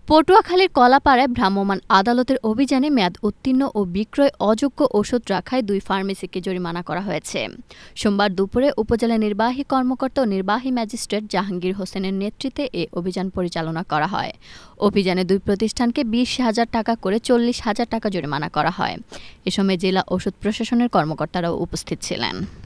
পটুয়াখালীর কলাপাড়ায় ভ্রাম্যমাণ আদালতের অভিযানে মেয়াদ উত্তীর্ণ ও বিক্রয় অযোগ্য ওষুধ রাখায় 2 ফার্মেসিকে জরিমানা করা হয়েছে। সোমবার দুপুরে উপজেলা নির্বাহী কর্মকর্তা ও নির্বাহী ম্যাজিস্ট্রেট জাহাঙ্গীর হোসেনের নেতৃত্বে এ অভিযান পরিচালনা করা হয়। অভিযানে 2 প্রতিষ্ঠানকে 20,000 টাকা করে 40,000 টাকা জরিমানা করা হয়। এ সময় জেলা ওষুধ প্রশাসনের কর্মকর্তারাও উপস্থিত ছিলেন।